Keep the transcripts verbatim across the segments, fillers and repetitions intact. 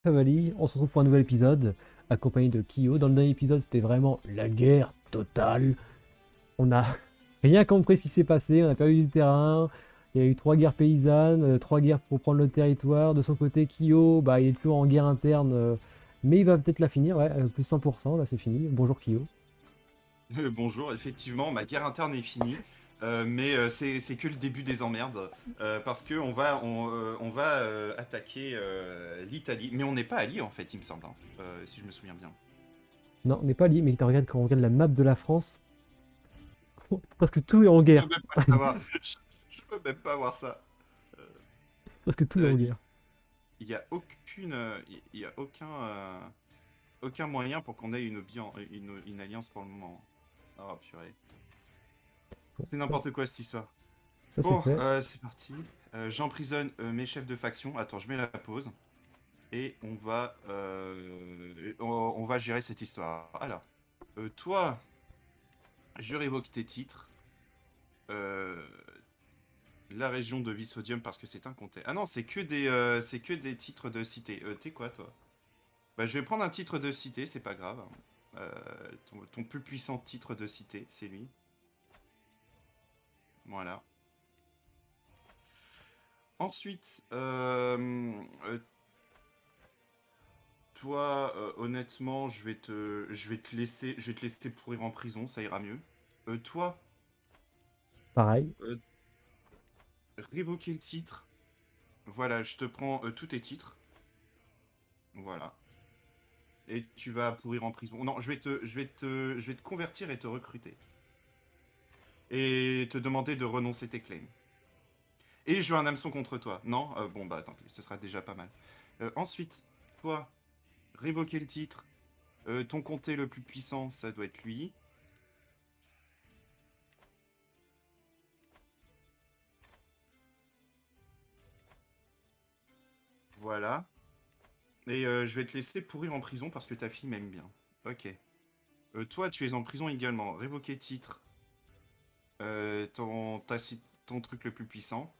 Favali, on se retrouve pour un nouvel épisode, accompagné de Kyo. Dans le dernier épisode, c'était vraiment la guerre totale. On n'a rien compris ce qui s'est passé, on a perdu du terrain. Il y a eu trois guerres paysannes, euh, trois guerres pour prendre le territoire. De son côté, Kyo, bah, il est toujours en guerre interne, euh, mais il va peut-être la finir, ouais, euh, plus cent pour cent, là c'est fini. Bonjour Kyo. Euh, bonjour, effectivement, ma guerre interne est finie, euh, mais euh, c'est c'est que le début des emmerdes, euh, parce que on va, on, euh, on va euh, attaquer euh, l'Italie, mais on n'est pas alliés en fait, il me semble, hein, euh, si je me souviens bien. Non, on n'est pas lié, mais regarde, quand on regarde la map de la France, presque tout est en Je peux guerre. même pas le savoir, je, je peux même pas voir ça. Euh, Presque tout est en euh, Il guerre. il y, a aucune, euh, il il y a aucun, euh, aucun moyen pour qu'on ait une, bien- une, une alliance pour le moment. Oh purée, Bon, c'est ça, n'importe quoi cette histoire. ça c'est Bon, fait. euh, c'est parti. Euh, j'emprisonne euh, mes chefs de faction. Attends, je mets la pause. Et on va, euh, on, on va gérer cette histoire. Alors, euh, toi, je révoque tes titres. Euh, la région de Vissodium parce que c'est un comté. Ah non, c'est que des, euh, c'est que des titres de cité. Euh, T'es quoi, toi? Bah, je vais prendre un titre de cité, c'est pas grave. Euh, ton, ton plus puissant titre de cité, c'est lui. Voilà. Ensuite, euh, euh, toi, euh, honnêtement, je vais te, je vais te laisser, je vais te laisser pourrir en prison, ça ira mieux. Euh, toi, Pareil. euh, révoquer le titre. Voilà, je te prends euh, tous tes titres. Voilà. Et tu vas pourrir en prison. Non, je vais te, je vais te, je vais te convertir et te recruter. Et te demander de renoncer tes claims. Et je veux un hameçon contre toi. Non? Euh, bon, bah tant pis, ce sera déjà pas mal. Euh, ensuite, toi, révoquer le titre. Euh, ton comté le plus puissant, ça doit être lui. Voilà. Et euh, je vais te laisser pourrir en prison parce que ta fille m'aime bien. Ok. Euh, toi, tu es en prison également. Révoquer titre. Euh, ton, ta ci- ton truc le plus puissant.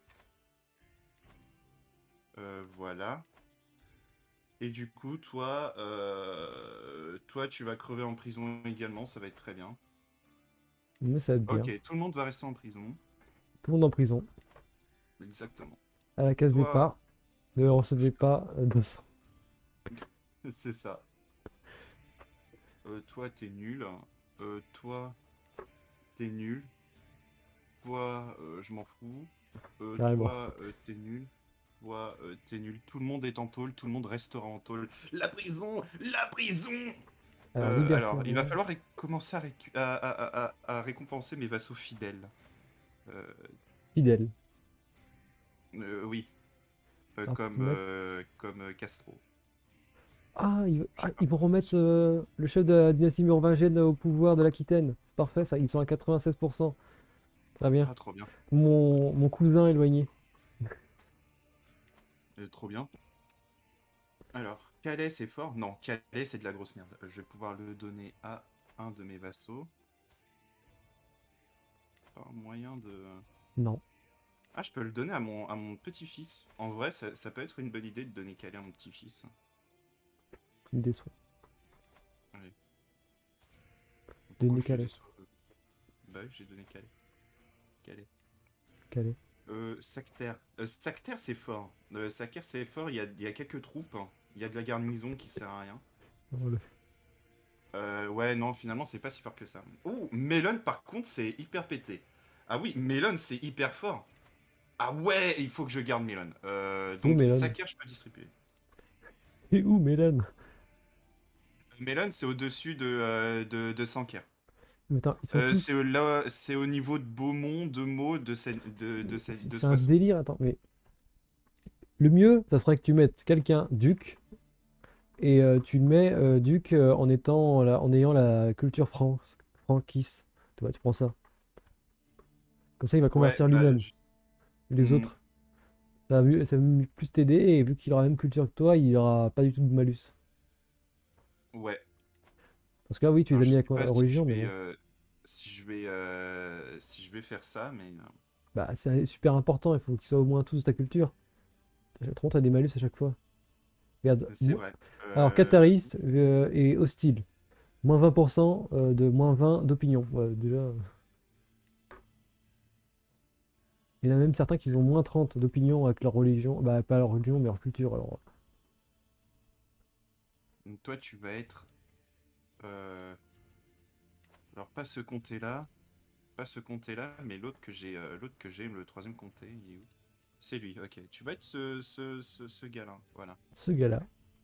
Euh, voilà. Et du coup, toi, euh, toi, tu vas crever en prison également. Ça va être très bien. Mais ça va être bien. Ok, tout le monde va rester en prison. Tout le monde en prison. Exactement. À la case Toi, départ, ne je recevez peux... pas euh, de sang. C'est ça. Euh, toi, t'es nul. Euh, toi, t'es nul. Toi, euh, je m'en fous. Euh, Carrément. toi, euh, t'es nul. Toi, euh, t'es nul. Tout le monde est en tôle. Tout le monde restera en tôle. La prison! La prison! Alors, Euh, liberté alors, en il va mer. falloir ré- commencer à, récu- à- à- à- à récompenser mes vassaux fidèles. Euh, Fidèle. euh, oui, euh, Alors, comme, pour mettre... euh, comme euh, Castro. Ah, ils, Je ah, sais pas ils vont pourquoi. remettre euh, le chef de la dynastie mérovingienne au pouvoir de l'Aquitaine. C'est parfait, ça. Ils sont à quatre-vingt-seize pour cent. Très bien. Ah, trop bien. Mon, mon cousin éloigné. Euh, trop bien. Alors, Calais, c'est fort? Non, Calais, c'est de la grosse merde. Euh, Je vais pouvoir le donner à un de mes vassaux. Pas moyen de... Non, Ah, je peux le donner à mon, à mon petit-fils. En vrai, ça, ça peut être une bonne idée de donner Calais à mon petit-fils. tu me déçois. Ouais. Pourquoi Denis je te Calais. déçois? Bah oui, j'ai donné Calais. Calais. Calais. Euh, Sactaire. Euh, Sactaire, c'est fort. Euh, Sactaire, c'est fort. Il y a, il y a quelques troupes. Il y a de la garnison qui sert à rien. Voilà. Euh, ouais, non, finalement, c'est pas si fort que ça. Oh, Melon, par contre, c'est hyper pété. Ah oui, Melon, c'est hyper fort. Ah ouais, il faut que je garde Melon. Euh, C'est où donc, Mélan? Sactaire, je peux distribuer. Et où Mélan? Melon, c'est au-dessus de, euh, de, de Sanker. Mais attends, ils sont Euh, c'est tous... au- là, c'est au niveau de Beaumont, de Meaux, de, Seine- de, de, Seine- C'est de c'est un Soissons. délire, attends, mais... Le mieux, ça serait que tu mettes quelqu'un duc, et euh, tu le mets euh, duc euh, en étant la- en ayant la culture fran franquiste. Tu vois, tu prends ça. Comme ça, il va Ouais, convertir bah, lui-même. je- Les hmm, autres. Ça va, mieux- ça va mieux- plus t'aider, et vu qu'il aura la même culture que toi, il aura pas du tout de malus. ouais. Parce que là, oui, tu les Alors, as je mis à sais quoi- pas à si je religion, mais vais, bon. euh, si je vais, euh, si je vais faire ça, mais euh, Bah, c'est super important, il faut qu'ils soient au moins tous de ta culture. Autrement, t'as des malus à chaque fois. Regarde. C'est mo- vrai. Alors, Euh, Qataris euh, est hostile. Moins vingt pour cent euh, de moins vingt d'opinion. Ouais, déjà. euh, Il y en a même certains qui ont moins trente d'opinion avec leur religion. Bah, pas leur religion, mais leur culture. Alors, Toi, tu vas être. euh, Alors, pas ce comté-là. Pas ce comté-là, mais l'autre que j'ai. euh, L'autre que j'ai, le troisième comté, il est où? C'est lui, ok. Tu vas être ce, ce, ce, ce gars-là. Voilà. ce gars-là,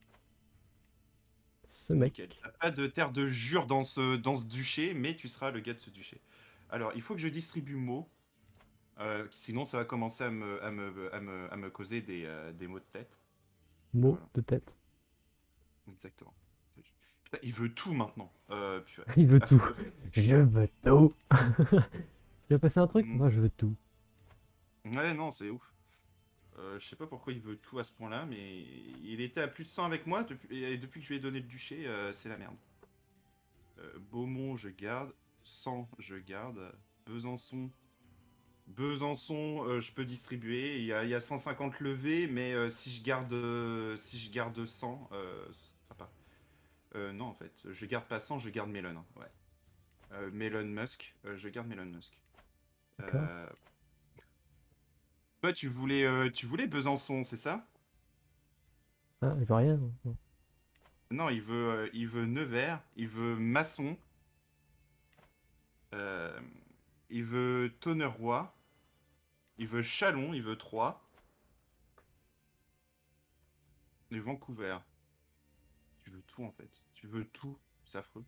ce mec. Nickel. T'as pas de terre de jure dans ce, dans ce duché, mais tu seras le gars de ce duché. Alors, il faut que je distribue mots. euh, sinon, ça va commencer à me, à me, à me, à me causer des, euh, des maux de tête. Mot Voilà, de tête. exactement. Putain, il veut tout maintenant. Euh, purée, Il c'est veut tout. affreux. Je veux tout. Tu vas passer un truc? Mm. Moi, je veux tout. Ouais, non, c'est ouf. Euh, je sais pas pourquoi il veut tout à ce point-là, mais il était à plus de cent avec moi depuis, et depuis que je lui ai donné le duché, euh, c'est la merde. Euh, Beaumont, je garde. cent, je garde. Besançon. Besançon, euh, je peux distribuer. Il y a, il y a cent cinquante levées, mais euh, si je garde, euh, si je garde cent, euh, ce sera pas. Euh, non, en fait, je garde pas cent, je garde Melon. Hein, ouais. Euh, Melon Musk, euh, je garde Melon Musk. D'accord? Euh, Toi, tu voulais, euh, tu voulais Besançon, c'est ça? Ah, il veut rien. Non. Non, il veut, euh, il veut Nevers, il veut Masson, euh, il veut Tonnerroy, il veut Chalon, il veut Troyes, et Vancouver. Tu veux tout en fait. Tu veux tout. C'est affreux.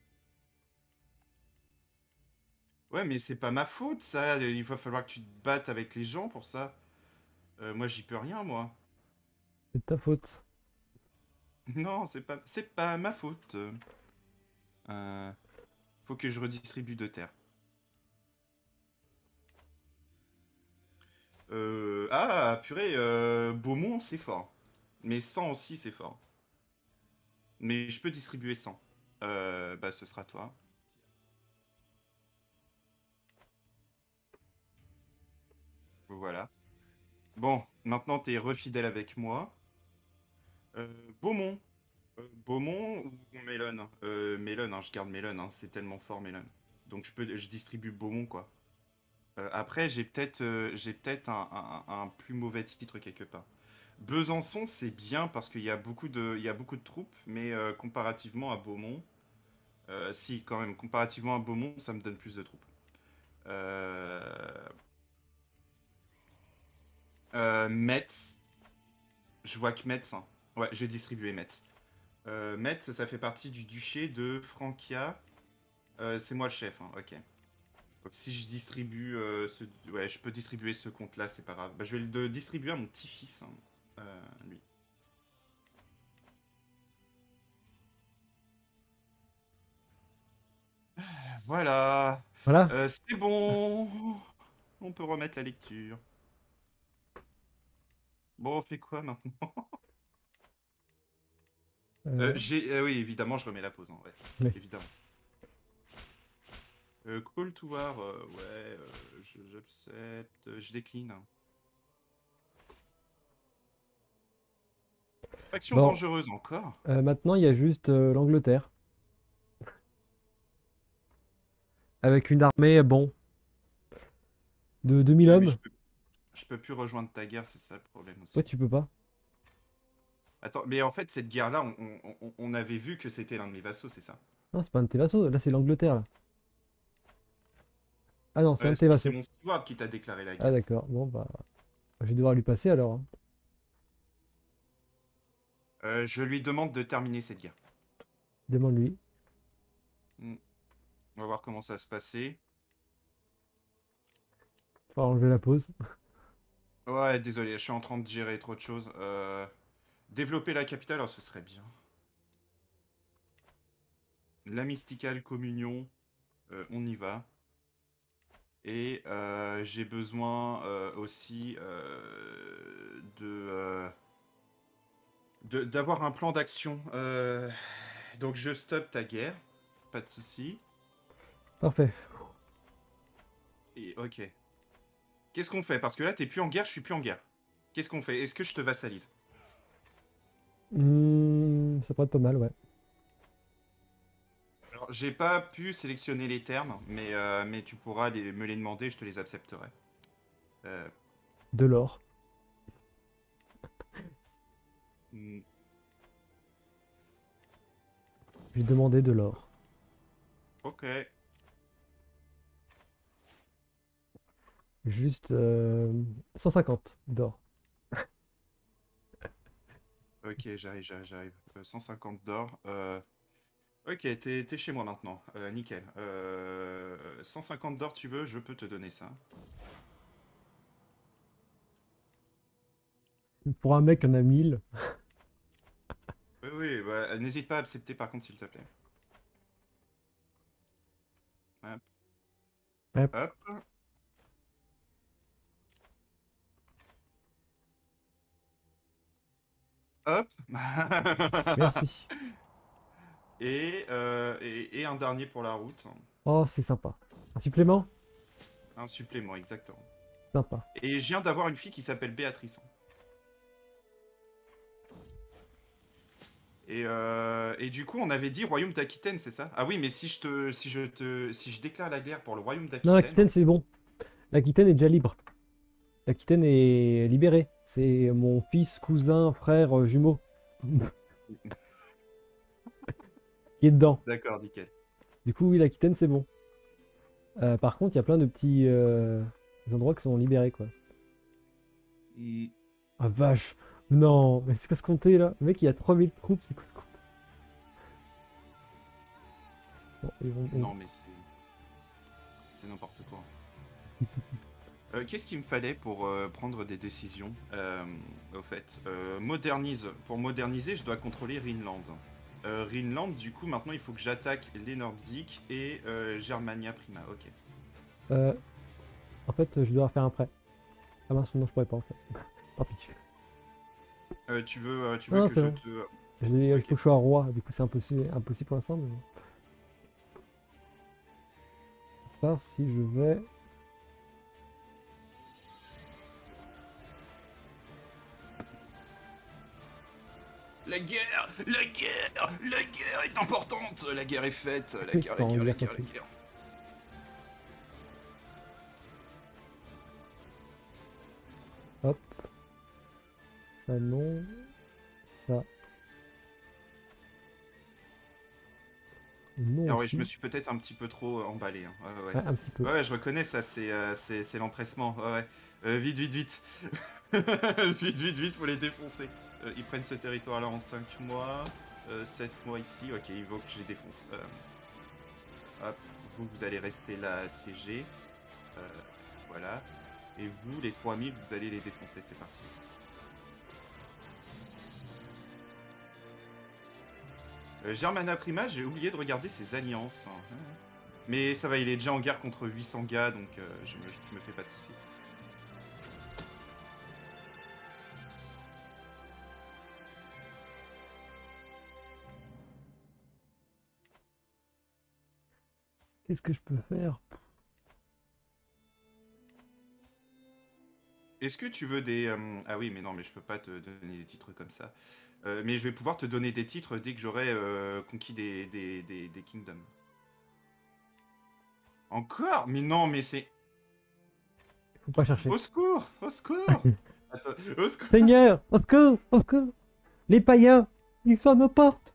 Ouais, mais c'est pas ma faute ça. Il va falloir que tu te battes avec les gens pour ça. Euh, moi, j'y peux rien, moi. C'est de ta faute. Non, c'est pas, c'est pas ma faute. Euh, Faut que je redistribue de terre. Euh, Ah, purée, euh, Beaumont, c'est fort. Mais cent aussi, c'est fort. Mais je peux distribuer cent. Euh, bah, ce sera toi. Voilà. Bon, maintenant, t'es refidèle avec moi. Euh, Beaumont. Euh, Beaumont ou Melon? Euh, Melon, hein, je garde Melon, hein, c'est tellement fort, Melon. Donc, je peux, je distribue Beaumont, quoi. Euh, après, j'ai peut-être euh, j'ai peut-être un, un- un plus mauvais titre quelque part. Besançon, c'est bien parce qu'il y a beaucoup de, il y a beaucoup de troupes, mais euh, comparativement à Beaumont, euh, si, quand même, comparativement à Beaumont, ça me donne plus de troupes. Euh, euh, Metz, je vois que Metz, hein. Ouais, je vais distribuer Metz. Euh, Metz, ça fait partie du duché de Francia. Euh, c'est moi le chef, hein, ok. Donc, si je distribue euh, ce... Ouais, je peux distribuer ce compte-là, c'est pas grave. Bah, je vais le distribuer à mon petit-fils, hein, euh, lui. Voilà. Voilà. Euh, c'est bon. On peut remettre la lecture. Bon, on fait quoi maintenant? Euh, Euh, j'ai... euh, oui, évidemment, je remets la pause, hein, ouais. ouais. Évidemment. Euh, call to war, euh, ouais, euh, je- j'accepte, euh, je décline. Action Bon, dangereuse encore. euh, maintenant, il y a juste euh, l'Angleterre. Avec une armée, bon, de deux mille Ouais, mais hommes. je peux, je peux plus rejoindre ta guerre, c'est ça le problème Toi, aussi. tu peux pas. Attends, mais en fait, cette guerre-là, on, on- on- on avait vu que c'était l'un de mes vassaux, c'est ça? Non, c'est pas un de tes vassaux. Là, c'est l'Angleterre. Là. Ah non, c'est un Euh, de tes si, c'est vassaux. mon steward qui t'a déclaré la Ah guerre. d'accord. Bon, bah, je vais devoir lui passer alors. Hein. Euh, je lui demande de terminer cette guerre. Demande-lui. Hmm. On va voir comment ça va se passer. Faut enlever la pause. Ouais, désolé, je suis en train de gérer trop de choses. Euh, Développer la capitale, alors ce serait bien. La mysticale communion, euh, on y va. Et euh, j'ai besoin euh, aussi euh, de, euh, de- d'avoir un plan d'action. Euh, donc je stoppe ta guerre, pas de souci. Parfait. Et ok. Qu'est-ce qu'on fait? Parce que là, t'es plus en guerre, je suis plus en guerre. Qu'est-ce qu'on fait? Est-ce que je te vassalise? Hmm, ça pourrait être pas mal, ouais. Alors, j'ai pas pu sélectionner les termes, mais, euh, mais tu pourras les- me les demander, je te les accepterai. Euh, De l'or. hmm, Je lui demandais de l'or. ok, Juste euh, cent cinquante d'or. ok, j'arrive, j'arrive, j'arrive. Euh, cent cinquante d'or. euh, Ok, t'es t'es chez moi maintenant. Euh, nickel. Euh, cent cinquante d'or, tu veux, je peux te donner ça. Pour un mec qui en a mille. Oui, oui, bah, n'hésite pas à accepter par contre, s'il te plaît. Hop, Ouais, hop, hop. merci. Et, euh, et, et un dernier pour la route. Oh, c'est sympa. Un supplément? Un supplément, exactement. Sympa. Et je viens d'avoir une fille qui s'appelle Béatrice. Et, euh, et du coup, on avait dit Royaume d'Aquitaine, c'est ça? Ah oui, mais si je te, si je te, si je déclare la guerre pour le Royaume Non, d'Aquitaine, l'Aquitaine, c'est bon. L'Aquitaine est déjà libre. L'Aquitaine est libérée. C'est mon fils, cousin, frère, euh, jumeau qui est dedans. d'accord, nickel. Du coup, oui, l'Aquitaine, c'est bon. Euh, par contre, il y a plein de petits euh, endroits qui sont libérés, quoi. Hmm, Ah, vache. Non, mais c'est quoi ce comté, là? Le mec, il a trois mille troupes, c'est quoi ce comté? Bon, ils vont- non, mais c'est, c'est n'importe quoi. Euh, qu'est-ce qu'il me fallait pour euh, prendre des décisions euh, au fait Euh, modernise. Pour moderniser, je dois contrôler Rhineland. Euh, Rhineland, du coup, maintenant, il faut que j'attaque les Nordiques et euh, Germania Prima. Ok. Euh, en fait, je dois faire un prêt. Ah mince, non, je pourrais pas, en fait. Tant pis. Euh, tu veux, euh, tu Non, veux non, que c'est je bon. te... J'ai- Il faut Ok. que je sois roi, du coup, c'est impossible, impossible pour l'instant, mais bon. À part si je vais... La guerre, la guerre, la guerre est importante. La guerre est faite. La guerre, la Pas en guerre, la guerre guerre, la contre lui. guerre. Hop, ça non, ça non Ah ouais, je me aussi. suis peut-être un petit peu trop euh, emballé, hein. Ouais, ouais, ouais. Ouais, un petit peu. Ouais, ouais, je reconnais ça, c'est euh, c'est c'est l'empressement. Ouais, ouais. Euh, vite, vite, vite. Vite, vite, vite, faut les défoncer. Euh, ils prennent ce territoire-là en cinq mois. Euh, sept mois ici. Ok, il faut que je les défonce. Euh, hop, vous, vous allez rester là assiégés. Euh, voilà. Et vous, les trois mille, vous allez les défoncer. C'est parti. Euh, Germana Prima, j'ai oublié de regarder ses alliances, hein. Mais ça va, il est déjà en guerre contre huit cents gars, donc euh, je, me, je me fais pas de soucis. Qu'est-ce que je peux faire? Est-ce que tu veux des... euh, Ah oui, mais non, mais je peux pas te donner des titres comme ça. Euh, mais je vais pouvoir te donner des titres dès que j'aurai euh, conquis des, des, des, des kingdoms. Encore? Mais non, mais c'est... Faut pas chercher. Au secours! Au secours! Attends, au secours! Seigneur, au secours, au secours! Les païens, ils sont à nos portes!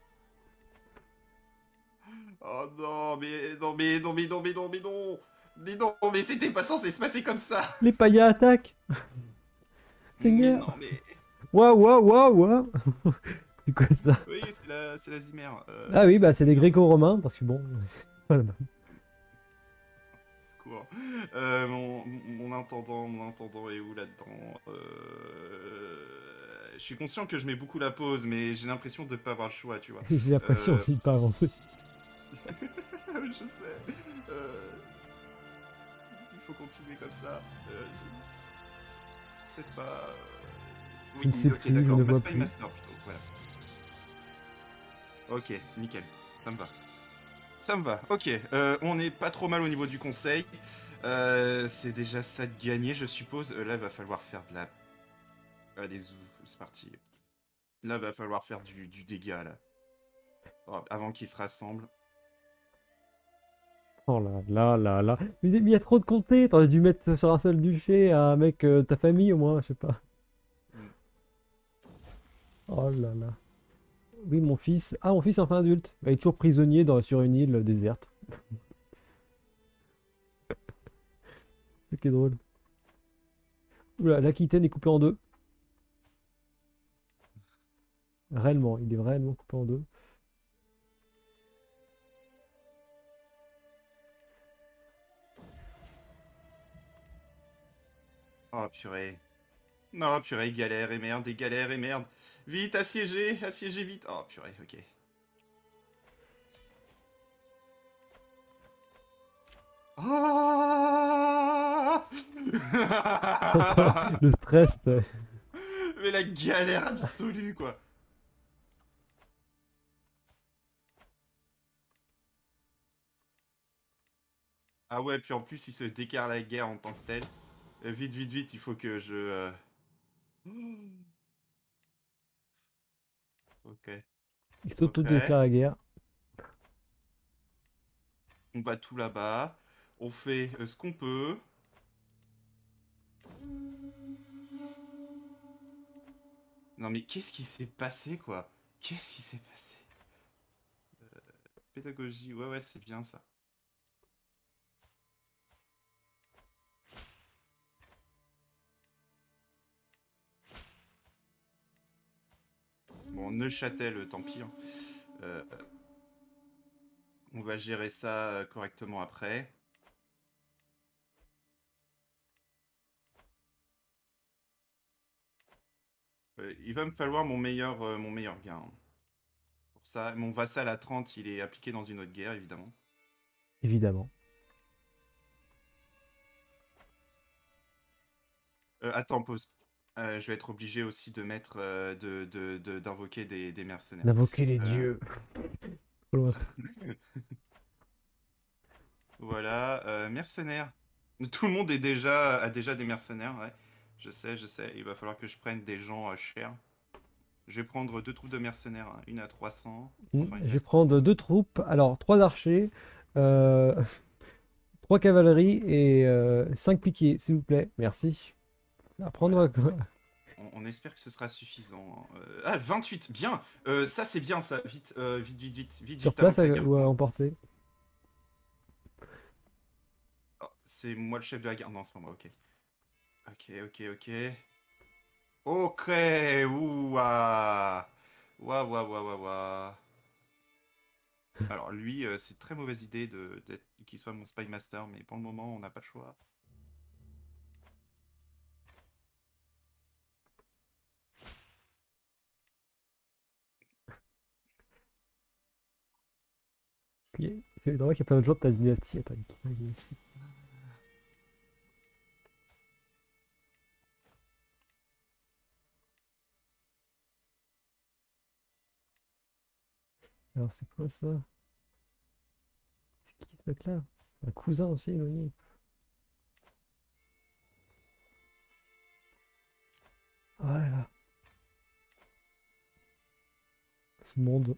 Oh non, mais non, mais non, mais non, mais non, mais non! Mais non, mais c'était pas censé se passer comme ça! Les païens attaquent! Mais Seigneur! non, mais... Waouh, waouh, waouh, waouh! C'est quoi ça? Oui, c'est la, c'est la Zimère. Ah Euh, oui, c'est la bah c'est les Zimère. gréco-romains, parce que bon... voilà. Secours. Euh, mon, mon intendant, mon intendant est où là-dedans? Euh, Je suis conscient que je mets beaucoup la pause, mais j'ai l'impression de pas avoir le choix, tu vois. J'ai l'impression Euh, aussi de pas avancer. Je sais. Euh, Il faut continuer comme ça. Euh, Je sais pas. euh, Je Oui, ne sais ok, plus, je d'accord. ne vois Mass by plus. Master plutôt. Voilà. Ok, nickel. Ça me va. Ça me va. Ok, euh, on n'est pas trop mal au niveau du conseil. Euh, c'est déjà ça de gagner, je suppose. Euh, là, il va falloir faire de la... Allez, zou, c'est parti. Là, il va falloir faire du, du dégât, là. Oh, avant qu'ils se rassemblent. Oh là là là là. Mais il y a trop de comtés. T'aurais dû mettre sur un seul duché un mec euh, ta famille au moins, je sais pas. Hmm. Oh là là. Oui, mon fils. Ah, mon fils est enfin adulte. Bah, il est toujours prisonnier dans, sur une île déserte. C'est qui est drôle. Oula, l'Aquitaine est coupée en deux. Réellement, il est réellement coupé en deux. Oh purée. Non, purée, galère et merde, et galère et merde. Vite, assiégez, assiégez vite. Oh purée, ok. Ah. Le stress. t'as- Mais la galère absolue, quoi. Ah ouais, puis en plus, il se déclare la guerre en tant que tel. Euh, vite, vite, vite, il faut que je... euh, Ok, Il ok. s'auto-déclare la guerre. On va tout là-bas. On fait euh, ce qu'on peut. Non mais qu'est-ce qui s'est passé, quoi? Qu'est-ce qui s'est passé? Pédagogie, ouais, ouais, c'est bien ça. Bon, Neuchâtel, tant pis, hein. Euh, on va gérer ça euh, correctement après. Euh, il va me falloir mon meilleur, euh, mon meilleur gain, hein. Pour ça, mon vassal à trente, il est impliqué dans une autre guerre, évidemment. Évidemment. Euh, attends, pause. Euh, je vais être obligé aussi de mettre, euh, de, de- de- d'invoquer des, des mercenaires. D'invoquer les Euh, dieux. Trop loin. voilà, euh, mercenaires. Tout le monde est déjà, a déjà des mercenaires, ouais. Je sais, je sais. Il va falloir que je prenne des gens euh, chers. Je vais prendre deux troupes de mercenaires, hein. Une à trois cents. Hmm, Enfin, il me Je vais reste six prendre cents. deux troupes. Alors, trois archers, euh, trois cavaleries et euh, cinq piquiers, s'il vous plaît. Merci. À Ouais, prendre quoi. on, on espère que ce sera suffisant, hein. Euh, ah, vingt-huit, bien. Euh, ça, c'est bien, ça. Vite, euh, vite, vite, vite, vite, Sur vite, avant place que à- la guerre ou à commence. emporter. Oh, c'est moi le chef de la guerre. Non, c'est pas moi, ok. Ok, ok, ok. Ok, ouah. Ouah, ouah, ouah, ouah, ouah. Alors lui, euh, c'est une très mauvaise idée de, d'être- qu'il soit mon Spy Master, mais pour le moment, on n'a pas le choix. Il y a- C'est vrai qu'il y a plein de gens de ta dynastie. Attends, qui- qui- Alors, c'est quoi ça? C'est qui ce mec-là? Un cousin aussi, éloigné. Ah là là, ce monde,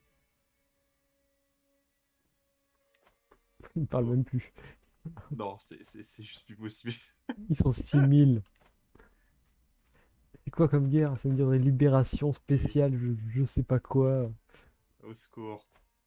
il parle Oh, même plus. non, c'est c'est- c'est juste plus possible. Ils sont six mille. C'est quoi comme guerre? C'est une guerre de libération spéciale, je, je sais pas quoi. Au secours.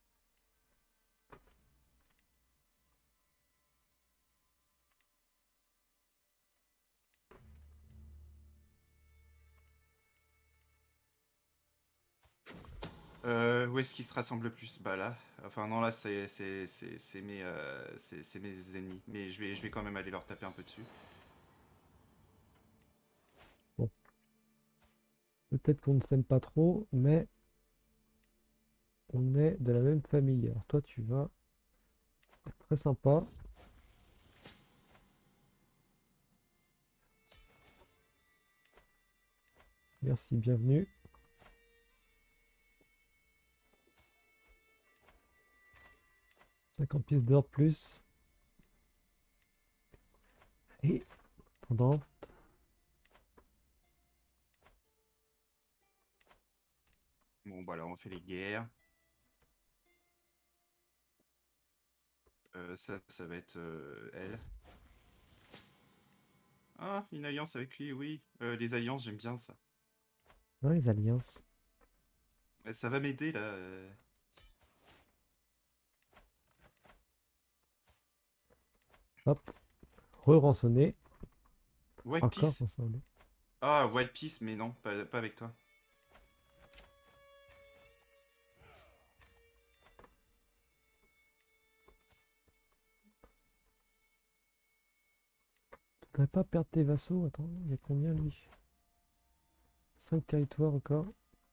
Euh, où est-ce qu'ils se rassemblent le plus? Bah là. Enfin non, là c'est c'est c'est c'est mes euh, c'est c'est mes ennemis. Mais je vais je vais quand même aller leur taper un peu dessus. Bon, peut-être qu'on ne s'aime pas trop, mais on est de la même famille. Alors toi, tu vas être très sympa. Merci, bienvenue. cinquante pièces d'or plus. Et pendant. Bon bah là on fait les guerres. Euh, ça, ça va être euh, elle. Ah, une alliance avec lui, oui. Euh, les alliances, j'aime bien ça. Non, les alliances. Euh, Ça va m'aider là. euh. Hop. Re-rançonner. White Encore Peace. rançonner. Ah, White Peace, mais non, pas, pas avec toi. Tu voudrais pas perdre tes vassaux? Attends, il y a combien lui? Cinq territoires encore.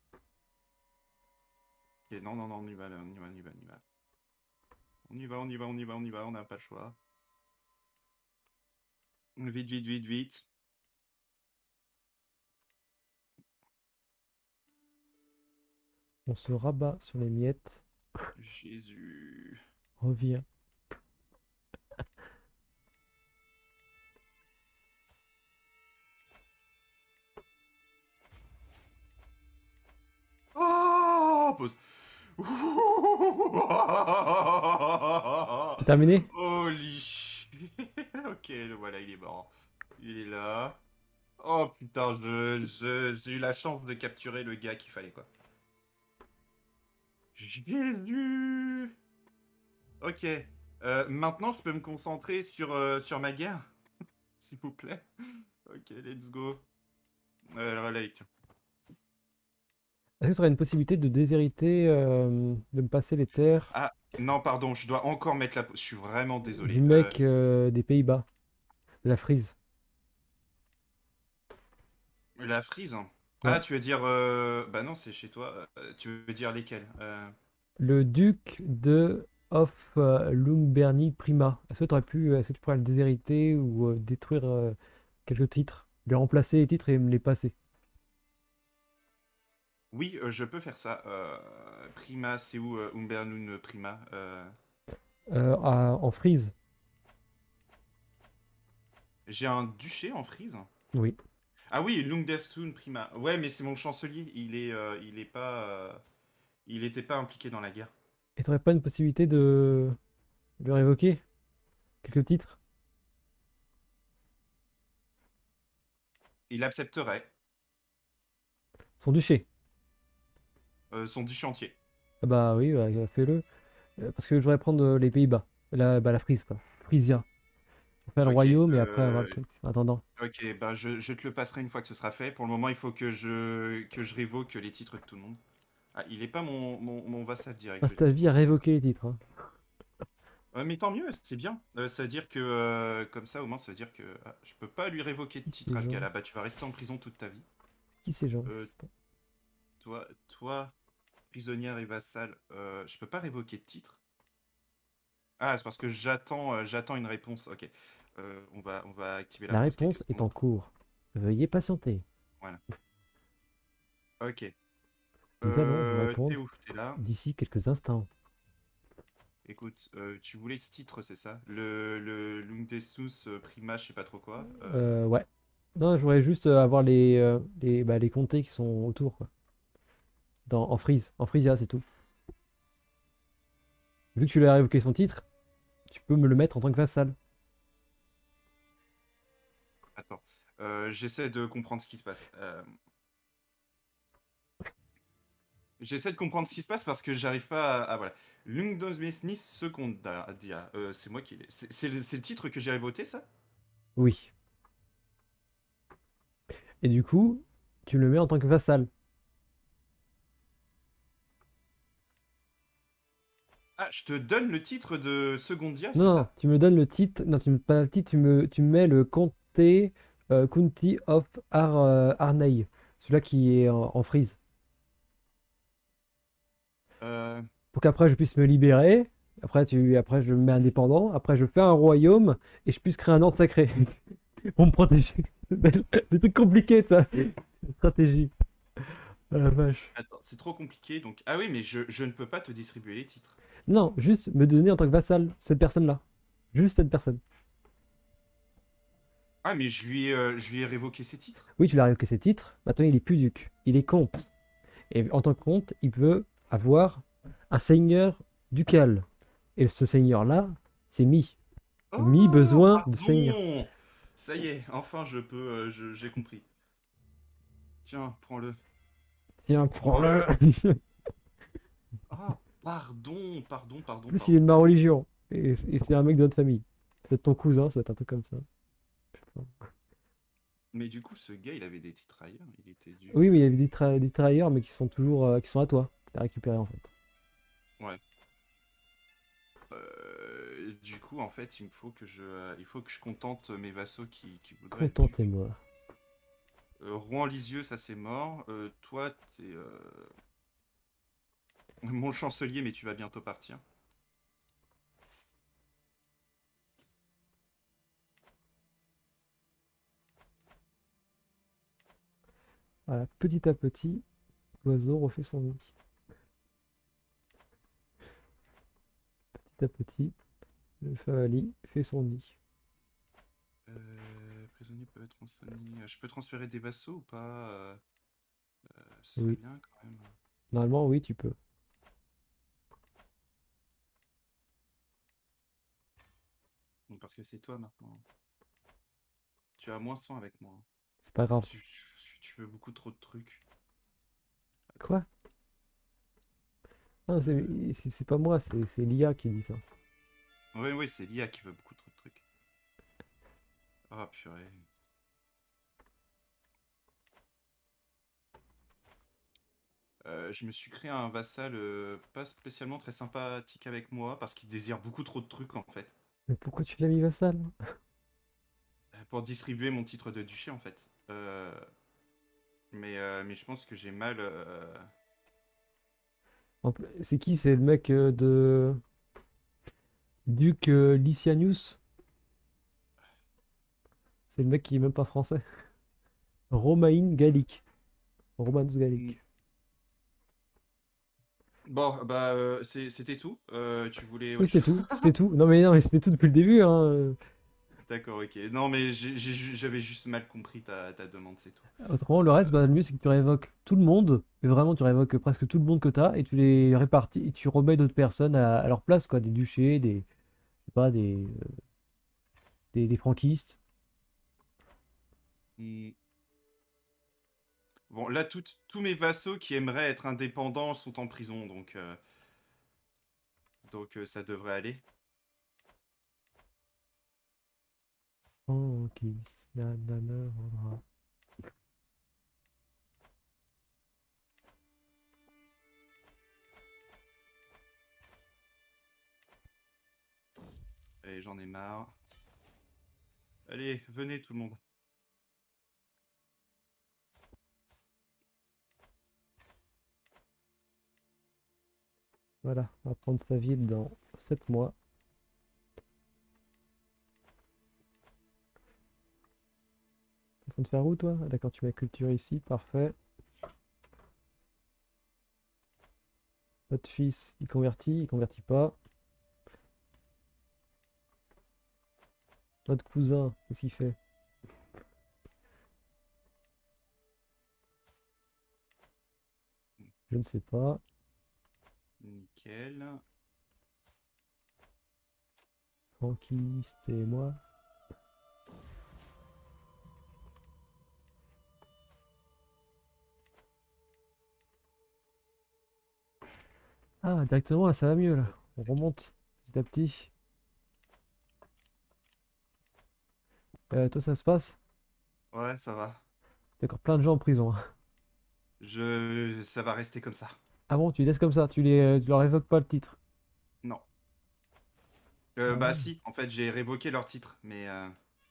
Ok, non, non, non, on y va, là, on y va, on y va, on y va. On y va, on y va, on y va, on y va, on n'a pas le choix. Vite, vite, vite, vite. On se rabat sur les miettes. Jésus. Reviens. Oh, pause. C'est terminé? Holy shit. Ok, le voilà, il est mort. Il est là. Oh putain, je, je- j'ai eu la chance de capturer le gars qu'il fallait, quoi. Jésus. Ok. Euh, maintenant, je peux me concentrer sur, euh, sur ma guerre, s'il vous plaît. Ok, let's go. Euh, alors, là, tiens. Est-ce que tu aurais une possibilité de déshériter, euh, de me passer les terres Ah, non, pardon, je dois encore mettre la... Je suis vraiment du désolé. Euh, mec euh, des Pays-Bas, de la Frise? la frise. Ah, Ouais. tu veux dire... euh, Bah non, c'est chez toi. Euh, tu veux dire lesquels? Euh, Le duc de Hof euh, Lungberni Prima. Est-ce que tu aurais pu, est-ce que tu pourrais le déshériter ou euh, détruire euh, quelques titres, lui remplacer les titres et me les passer? Oui, euh, je peux faire ça. Euh, Prima, c'est où euh, Umberlun Prima? Euh, Euh, à- en Frise? J'ai un duché en frise. Oui. Ah oui, Lungdesun Prima. Ouais, mais c'est mon chancelier. Il est, euh, il est pas, euh, il était pas impliqué dans la guerre. Et tu n'aurais pas une possibilité de le révoquer quelques titres? Il accepterait Son duché? euh, son duché entier. Ah bah oui, bah, fais-le. Euh, parce que je voudrais prendre euh, les Pays-Bas. La, bah, la Frise, quoi. Frisia. Pour faire le Ok. royaume et après avoir le euh, truc. En attendant. Ok, ben je, je te le passerai une fois que ce sera fait. Pour le moment, il faut que je, que je révoque les titres de tout le monde. Ah, il est pas mon, mon, mon vassal direct, je Passe vais te ta le vie à transférer. révoquer les titres, hein. Euh, mais tant mieux, c'est bien. Euh, ça veut dire que, euh, comme ça, au moins, ça veut dire que ah, je peux pas lui révoquer de Qui titre ces à ce gens? gars-là. Bah, tu vas rester en prison toute ta vie. Qui ces gens? Je Euh, sais pas. toi, toi, prisonnière et vassal, euh, je peux pas révoquer de titre. Ah, c'est parce que j'attends, euh, j'attends une réponse. Ok. Euh, on va, on va activer la La pause quelques réponse est secondes. en cours. Veuillez patienter. Voilà. Ok. Nous allons vous Euh, t'es répondre où? T'es là? d'ici quelques instants. Écoute, euh, tu voulais ce titre, c'est ça? Le, le Lungdesnus euh, Prima, je sais pas trop quoi. Euh, Euh, ouais. Non, je voudrais juste euh, avoir les, euh, les, bah, les comtés qui sont autour, quoi. Dans, en Frise. En Frisia, c'est tout. Vu que tu lui as révoqué son titre, tu peux me le mettre en tant que vassal. attends. Euh, j'essaie de comprendre ce qui se passe. Euh, j'essaie de comprendre ce qui se passe parce que j'arrive pas à... Ah voilà. Lungdesnus Secondaria. Euh, c'est moi qui l'ai. C'est c'est le, c'est le titre que j'ai voté, ça? Oui. Et du coup, tu me le mets en tant que vassal. Ah, je te donne le titre de Secondia, Non, c'est non, ça? tu me donnes le titre. Non, tu me pas le titre, tu me, tu me mets le comté euh, County of Ar, euh, Arney. Celui-là qui est en, en Frise. Euh, Pour qu'après je puisse me libérer. Après, tu, après, je me mets indépendant. Après, je fais un royaume et je puisse créer un ordre sacré pour me protéger. Des trucs compliqués, ça. Stratégie. Ah la vache. attends, c'est trop compliqué, donc... Ah oui, mais je, je ne peux pas te distribuer les titres. Non, juste me donner en tant que vassal cette personne-là. Juste cette personne. Ah, mais je lui ai, euh, je lui ai révoqué ses titres. Oui, tu l'as révoqué ses titres. Maintenant, il est plus duc. Il est comte. Et en tant que comte, il peut avoir un seigneur ducal. Et ce seigneur-là, C'est Mi. Mi Oh, besoin de seigneur. pardon! Ça y est, enfin je peux, euh, je- j'ai compris. Tiens, prends-le. Tiens, Oh, prends-le. ah, pardon, pardon, En pardon, plus, il est de pardon. ma religion. Et, et c'est un mec de notre famille. C'est ton cousin, c'est un truc comme ça. Mais du coup, ce gars, il avait des titres ailleurs. Il était du. Oui, mais il y avait euh, des, tra- des travailleurs, mais qui sont toujours euh, qui sont à toi. T'as récupéré en fait. Ouais. Euh, du coup, en fait, il me faut que je, euh, il faut que je contente mes vassaux qui, qui voudraient être ducs. Contentez-moi. Euh, Rouen-Lisieux, ça c'est mort. Euh, toi, t'es euh, mon chancelier, mais tu vas bientôt partir. Voilà, petit à petit, l'oiseau refait son nid. Petit à petit, le favali fait son nid. Euh, prisonnier peut être transféré. Je peux transférer des vassaux ou pas? Euh, euh, ce serait Oui, bien quand même. normalement, oui, tu peux. Donc, parce que c'est toi maintenant. Tu as moins cent avec moi. C'est pas grave. Tu, tu- tu veux beaucoup trop de trucs. Attends. Quoi? Non, c'est Euh, c'est- c'est pas moi, c'est c'est l'I A qui dit ça. Oui, oui, c'est l'I A qui veut beaucoup trop de trucs. Ah, purée. Euh, je me suis créé un vassal euh, pas spécialement très sympathique avec moi parce qu'il désire beaucoup trop de trucs en fait. Mais pourquoi tu l'as mis vassal? Euh, Pour distribuer mon titre de duché en fait. Euh, mais, euh, mais je pense que j'ai mal. euh, En plus, c'est qui? C'est le mec euh, de Duc euh, Licinius? C'est le mec qui est même pas français. Romain Gallic. Romanus hmm. Gallic. Bon, bah euh, c'est- c'était tout. Euh, tu voulais Oui, autre c'était chose? tout. C'était tout. Non, mais non, mais c'était tout depuis le début, hein. D'accord, ok. Non, mais j'ai- j'ai ju- j'avais juste mal compris ta, ta demande, c'est tout. Autrement, le reste, bah, le mieux, c'est que tu révoques tout le monde. Mais vraiment, tu révoques presque tout le monde que tu as et tu les répartis et tu remets d'autres personnes à, à leur place, quoi. Des duchés, des, je sais pas, des, euh, des, des franquistes. Hmm. Bon, là, toutes- tous mes vassaux qui aimeraient être indépendants sont en prison, donc, euh, donc euh, ça devrait aller. Franquistes, nanana, voilà. Allez, j'en ai marre. Allez, venez tout le monde. Voilà, on va prendre sa ville dans sept mois. T'es en train de faire où, toi? Ah, d'accord, tu mets culture ici, parfait. Votre fils, il convertit, il convertit pas. Notre cousin, qu'est-ce qu'il fait? Je ne sais pas. Nickel. Franquiste et moi. Ah, directement, là, ça va mieux, là. On remonte petit à petit. Euh, toi, ça se passe? Ouais, ça va. T'as encore plein de gens en prison, hein. Je... Ça va rester comme ça. Ah bon, tu les laisses comme ça, tu les, euh, tu leur évoques pas le titre. Non. Euh, Ah bah ouais. si, en fait, j'ai révoqué leur titre, mais... euh,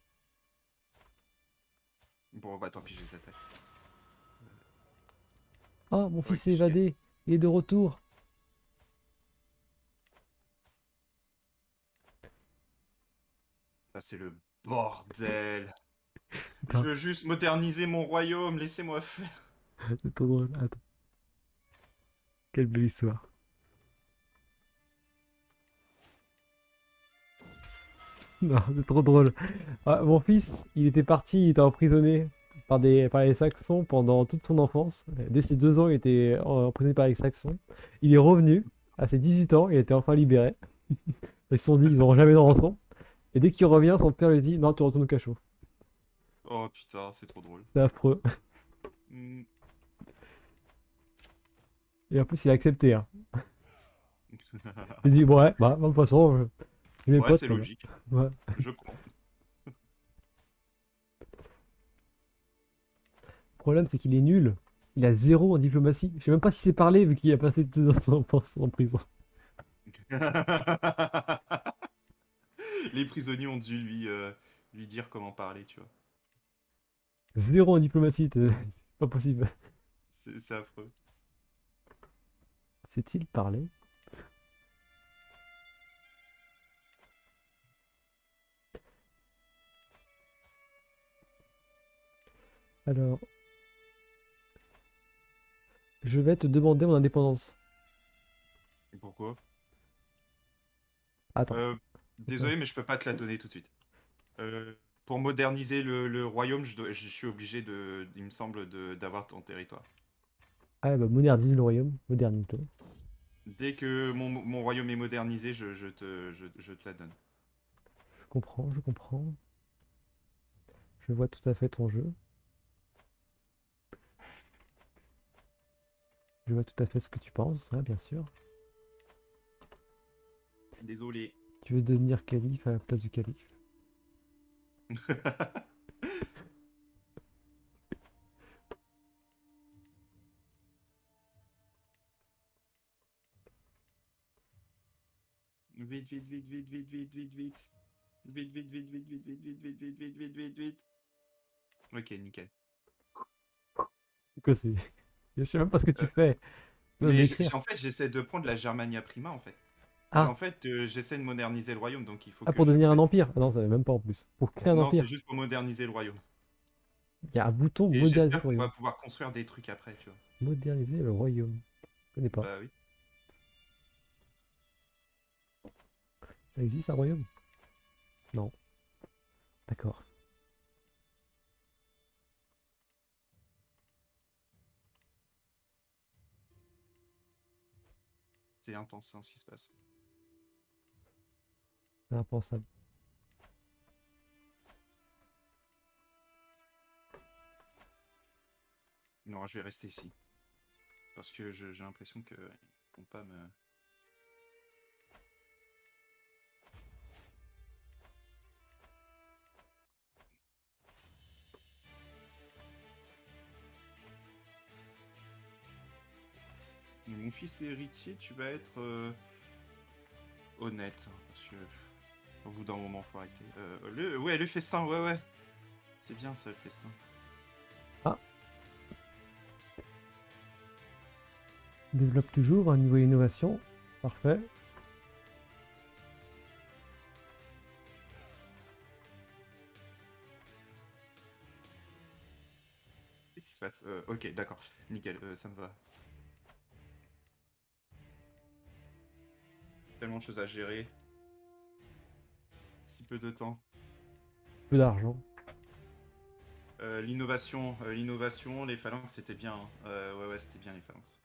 Bon, bah tant pis, je les attaque. Ah, mon Ok, fils s'est je gagne. évadé. Il est de retour. Ah, c'est le bordel. Je Attends, veux juste moderniser mon royaume, laissez-moi faire. c'est trop drôle. Attends, quelle belle histoire. Non, c'est trop drôle. Ah, mon fils, il était parti, il était emprisonné par des, par les Saxons pendant toute son enfance. Dès ses deux ans, il était en- emprisonné par les Saxons. Il est revenu à ses dix-huit ans, il a été enfin libéré. Ils se sont dit, ils n'auront jamais de rançon. Et dès qu'il revient, son père lui dit, non, tu retournes au cachot. Oh putain, c'est trop drôle. C'est affreux. Hmm. Et en plus, il a accepté. Hein. Il dit, bon, ouais, bah, de toute façon, euh, j'ai mes Ouais, potes, c'est voilà. logique. Ouais. Je prends. Le problème, c'est qu'il est nul. Il a zéro en diplomatie. Je sais même pas si c'est parlé, vu qu'il a passé toute son enfance en prison. Les prisonniers ont dû lui, euh, lui dire comment parler, tu vois. Zéro en diplomatie, t'es- c'est pas possible. C'est c'est affreux. Sait-il parler? Alors, je vais te demander mon indépendance. Et pourquoi? Attends. Euh, Désolé, mais je peux pas te la donner tout de suite. Euh, pour moderniser le, le royaume, je, dois- je suis obligé de, il me semble, de- d'avoir ton territoire. Ah bah modernise le royaume, modernise-le. Dès que mon, mon royaume est modernisé, je, je te, je, je te la donne. Je comprends, je comprends. Je vois tout à fait ton jeu. Je vois tout à fait ce que tu penses, ouais, bien sûr. Désolé. Tu veux devenir calife à la place du calife. Vite, vite, vite, vite, vite, vite, vite, vite. Vite, vite, vite, vite, vite, vite, vite, vite, vite, vite, vite, vite, vite. Ok, nickel. C'est quoi c'est? Je sais même pas ce que tu Euh, fais. Tu vas mais j'- m'écrire. en fait, j'essaie de prendre la Germania Prima, en fait. J'- Ah! En fait, euh, j'essaie de moderniser le royaume, donc il faut Ah, que pour je devenir un prenne. empire. Ah non, ça va même pas en plus. Pour créer un Non, c'est empire. juste pour moderniser le royaume. Il y a un bouton Et moderniser le j'espère qu'on va royaume. pouvoir construire des trucs après, tu vois. Moderniser le royaume. Je connais pas. Bah oui. Ça existe un royaume? Non. D'accord. C'est intense, hein, ce qui se passe. C'est impensable. Non, je vais rester ici. Parce que je- j'ai l'impression qu'ils vont pas me... Mon fils est héritier, tu vas être euh, honnête. Parce que au bout d'un moment, faut arrêter. Euh, le... Ouais, le festin, ouais, ouais. C'est bien ça, le festin. Ah! Développe toujours un niveau innovation. Parfait. Qu'est-ce qui se passe? Euh, Ok, d'accord. Nickel, euh, ça me va. Tellement de choses à gérer. Si peu de temps. Peu d'argent. Euh, l'innovation, euh, l'innovation, les phalanges, c'était bien. Hein. Euh, ouais, ouais, c'était bien les phalanges.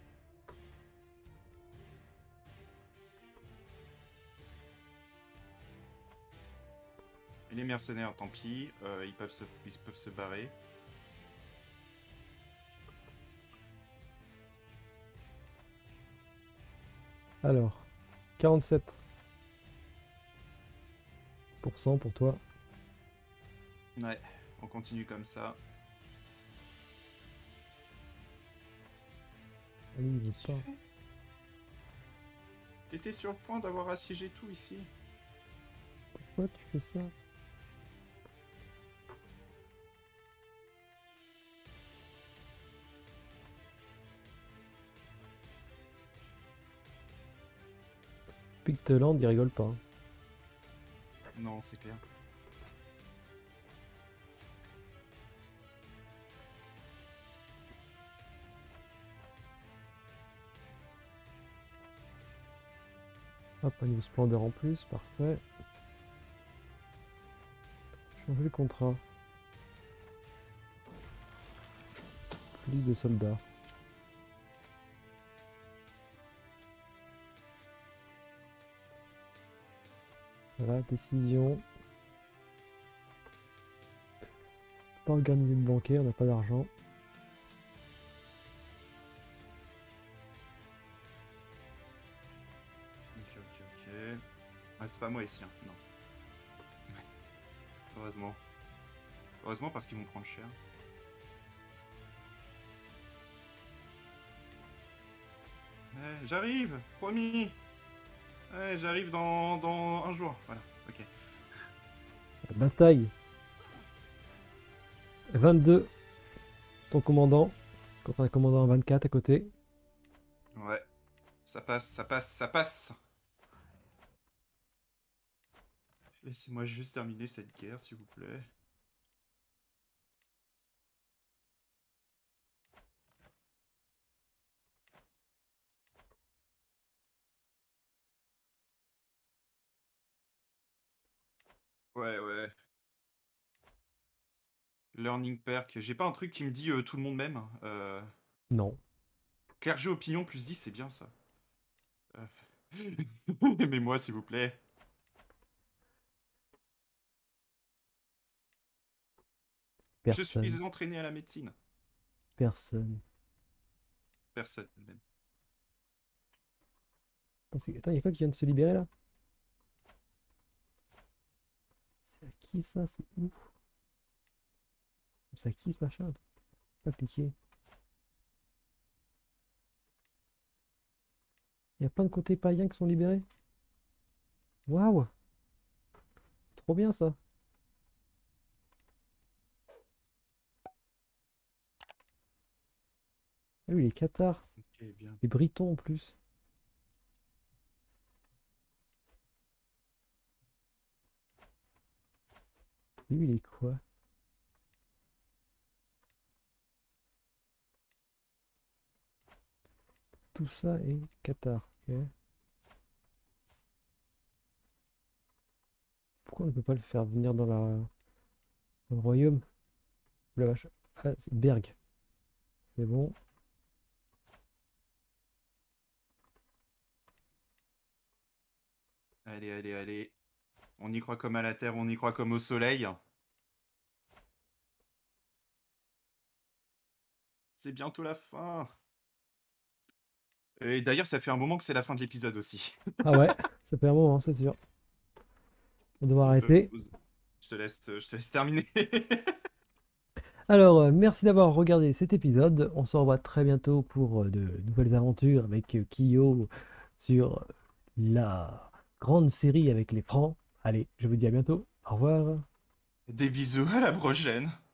Et les mercenaires, tant pis, euh, ils peuvent se, ils peuvent se barrer. Alors, quarante-sept pour cent pour toi. Ouais, on continue comme ça. Allez, il veut Qu'est-ce que pas. tu fais? T'étais sur le point d'avoir assiégé tout ici. Pourquoi tu fais ça? Picteland, il rigole pas. Hein. Non, c'est clair. Hop, un niveau splendeur en plus, parfait. Changer le contrat. Liste de soldats. Voilà, décision. Pas organiser le bancaire, on n'a pas d'argent. Ok, ok, ok. Ah, c'est pas moi ici, hein. Non. Heureusement. Heureusement parce qu'ils vont prendre cher. Eh, j'arrive, promis. Eh, j'arrive dans, dans un jour. Voilà, ok. La bataille. vingt-deux. Ton commandant. Quand on a un commandant à vingt-quatre à côté. Ouais. Ça passe, ça passe, ça passe. Laissez-moi juste terminer cette guerre, s'il vous plaît. Ouais, ouais. Learning perk. J'ai pas un truc qui me dit euh, tout le monde m'aime. Euh... Non. Clergé opinion plus dix, c'est bien ça. Euh... Aimez-moi, s'il vous plaît. Je Personne. suis entraîné à la médecine. Personne. Personne, même. Attends, c'est- attends, il y a quoi qui vient de se libérer là? C'est à qui ça? C'est où? C'est à qui ce machin? Pas cliquer. Il y a plein de côtés païens qui sont libérés. Waouh! Trop bien ça. Ah oui, les Cathares. Ok, bien. Les Britons en plus. Lui, il est quoi? Tout ça est Qatar. Ok. Pourquoi on ne peut pas le faire venir dans, la... dans le royaume? La vache. Ah, c'est Berg. C'est bon. Allez, allez, allez. On y croit comme à la terre, on y croit comme au soleil. C'est bientôt la fin. Et d'ailleurs, ça fait un moment que c'est la fin de l'épisode aussi. Ah ouais, ça fait un moment, c'est sûr. On va devoir Euh, euh, arrêter. je te laisse, je te laisse terminer. Alors, euh, merci d'avoir regardé cet épisode. On se revoit très bientôt pour euh, de nouvelles aventures avec euh, Kyo sur la grande série avec les francs. Allez, je vous dis à bientôt. Au revoir. Des bisous, à la prochaine.